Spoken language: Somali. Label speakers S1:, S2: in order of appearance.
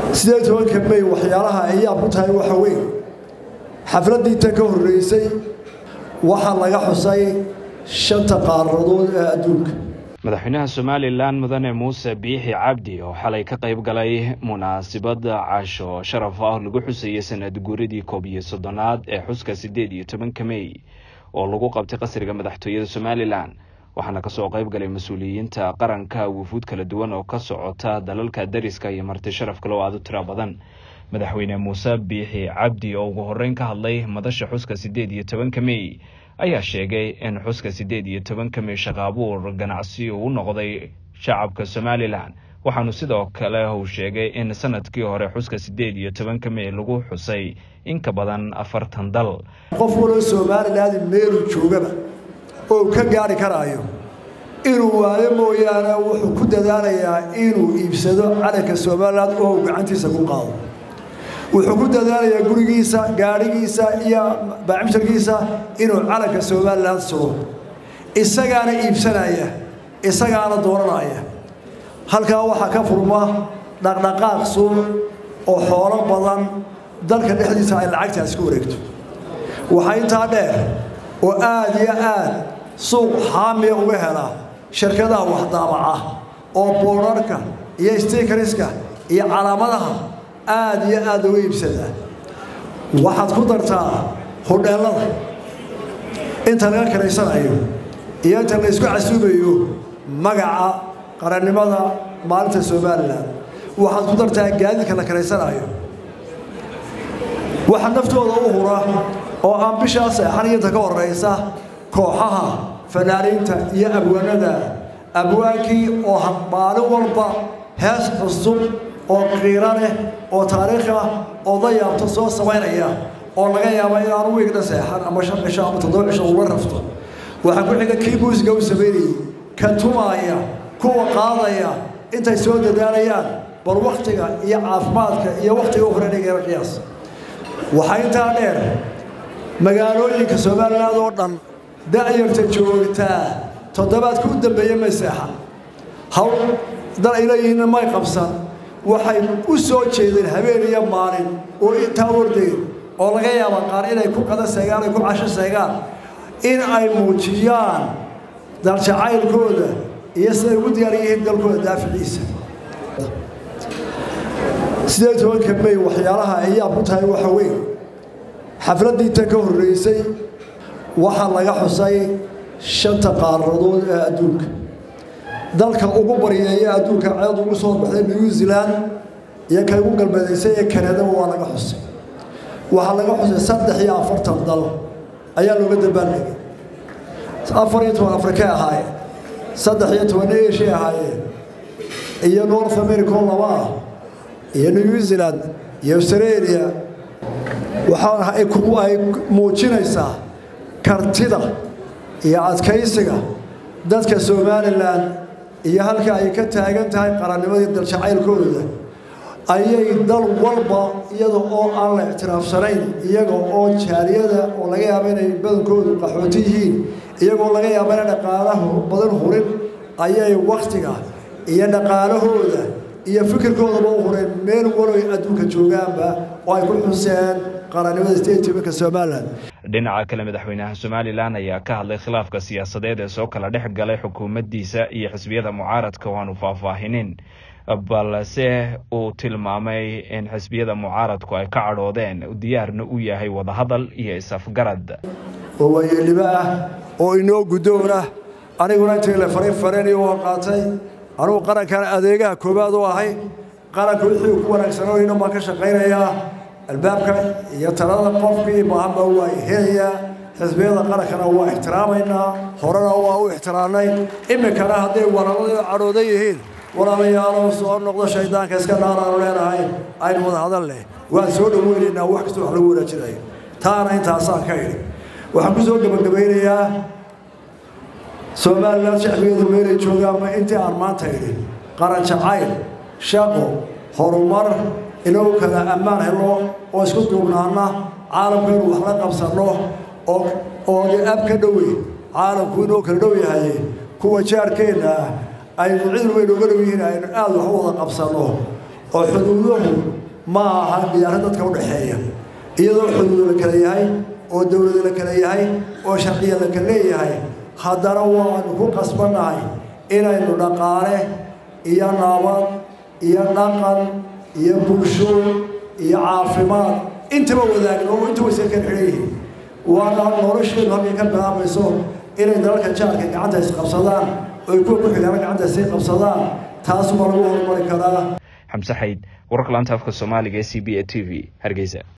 S1: sidee tobanka May waxyaalaha ay yaab ku tahay waxa weyn xafladii tan ka horeysay waxa laga xusay shanta qaaradood ee adduunka.
S2: madaxweynaha Somaliland Mudane Muuse Biixi Cabdi oo xalay ka qayb galay munaasabada casho sharaf ah lagu xusayay sanad guuridii 31aad ee xuska 18 May oo lagu qabtay qasriga madaxtooyada Somaliland waxaana ka soo qayb galay mas'uuliyiinta qaranka wufuud kala duwan oo ka socota dalalka dariska iyo marti sharaf kale oo aad u tiro badan. madaxweyne Muuse Biixi Cabdi oo ugu horeyn ka hadlay madasha xuska 18 May ayaa sheegay in xuska 18 May shaqaabuur ganacsi uu noqday shacabka Somaliland waxaanu sidoo kale uu sheegay in sanadkii hore xuska 18 May lagu xusay in ka badan 40 dal.
S1: qof waliba Somaliland meel joogaba oo ka gaari karaayo inuu waayo mooyaane wuxuu ku dadaalayaa inuu iibsado calanka Somaliland oo gacantiisa ku qaado. wuxuu ku dadaalayaa gurigiisa gaarigiisa iyo baacimsharkiisa inuu calanka Somaliland soo isagaana iibsanaya isagaana dooranaya. halkaa waxaa ka furma dhaqdhaqaaq suuq oo xoolo badan dalka dhexdiisa ay lacagtaas ku wareegto. waxaa intaa dheer oo aad iyo aad suuq xaamiya uga hela shirkadaha wax daabaca oo boorarka iyo stickerska iyo calaamadaha aad iyo aad uga iibsada. waxaad ku dartaa hodheelada inta laga karaysanayo iyo inta la isku casuubayo magaca qarannimada maalinta Somaliland. waxaad ku dartaa gaadiidka la karaysanayo waxa naftooda u hura oo aan bishaas xariinta ka horeysa kooxaha fanaaniinta iyo abwaanada abwaankii oo maalin walba hees cusub oo qiiro leh oo taariikh ah oo dayaabto soo sameynaya oo laga yaabo in aan weegna seexan ama shan cisho ama 7 cisho uga rafto. waxa ku xiga kii muusiga u sameeyay kan tumaaya kuwa qaadaya intay soo dadaalayaan bal waqtiga iyo caafimaadka iyo waqtiga u horeeyay qiyaas. waxa intaa dheer magaalooyinka Somaliland oo dhan da'yarta joogta toddobaadka u dambeeyay ma seexan hawl dal ilayna ma qabsan waxay u soo jeedeen habeen iyo maalin oo intaa warday oo laga yaabo qaar inay ku qada seegaan ay ku casho seegaan in ay muujiyaan dal jacaylkooda iyo sida ugu diyaar yihiin dalkooda daaficiisa. sidee tobanka May waxyaalaha ay yaab ku tahay waxa weyn xafladii tan ka horeysay waxa laga xusay shanta qaaradood ee adduunka. dalka ugu bariyeeya adduunka cad ugu soo baxay New Zealand iyo ka ugu galbeedeysay ee Canada waa laga xusay. waxa laga xusay 43 dal ayaa looga dabaaldegay. 14 Afrika ahaay 13 Asia ahaay iyo North America laba iyo New Zealand iyo Australia. waxa ay ku muujinaysaa kartida iyo adkaysiga dadka Somaliland iyo halka ay ka taagan tahay qarannimadii dal jacaylkooda ayay dal walba iyadoo oo aan la ictiraafsanayn iyagoo oo jaaliyada oo laga yaabo inay badankoodu qaxooti yihiin iyagoo laga yaabo in dhaqaalaha badan hurin ayay waqtiga iyo dhaqaalahooda iyo fikirkooda u hureen meel walba adduunka joogaanba oo ay ku xuseen qarannimada isteetiga Somaliland.
S2: dhinaca kale madaxweynaha Somaliland ayaa ka hadlay khilaafka siyaasadeed ee soo kala dhex galay xukuumaddiisa iyo xisbiyada mucaaradka oo aanu faahfaahinin balse uu tilmaamay in xisbiyada mucaaradku ay ka cadhoodeen diyaarna u yahay wada hadal iyo isafgarad.
S1: oo wayeliba oo inoo gudoona aniguna intii la fareen oo qaatay anuu qarankan adeegaha koobaad oo ahay qaranku wixii ku wanaagsan oo inoo ma ka shaqeynaya albaabka iyo talada qofkii baahba waa heeya xisbiyada qarankana waa ixtiraamayna horena waa u ixtiraamnay imikana haday walaalada cadhooday yihiin walaalayaal soo noqdo shaydaanka iska dhaaraan leenahay aynu wada hadal leh waan soo dhaweynaa wax kasta wax lagu wanaajinayo taana intaasaan ka yiri. waxaan ku soo gabagabeynayaa Somaliland shacbigeedu meelay joogaan ma intii aan maanta yiri qaran jacayl shaqo horumar inuu kala ammaan helo oo isku duubnaana caalamkeenu wax la qabsano oo ab ka dhawey caalamku inuu kala dhow yahay kuwa jaarkeena ay cid weyn uga dhow yihiin aynu aad wax u wada qabsano oo xuduuduhu ma aha diyaarad dadka u dhaxeeya iyadoo xuduud la kala yahay oo dawlad la kala yahay oo sharciyo la kala leeyahay haddana waanu ku qasbanahay inaynu dhaqaale iyo nabad iyo dhaqan iyo bulsho iyo caafimaad intaba wadaagno oo inta waysan kala xidhiidhin waana nolosheedu halkay ka bilaabayso inay dalalka jaarka gacanta isqabsadaan oo ay kuwa ku xigaana gacanta isay qabsadaan taas ma lagu horumari karaa.
S2: Xamse Xayd, wararka laanta afka Soomaaliga ee CBA TV, Hargeysa.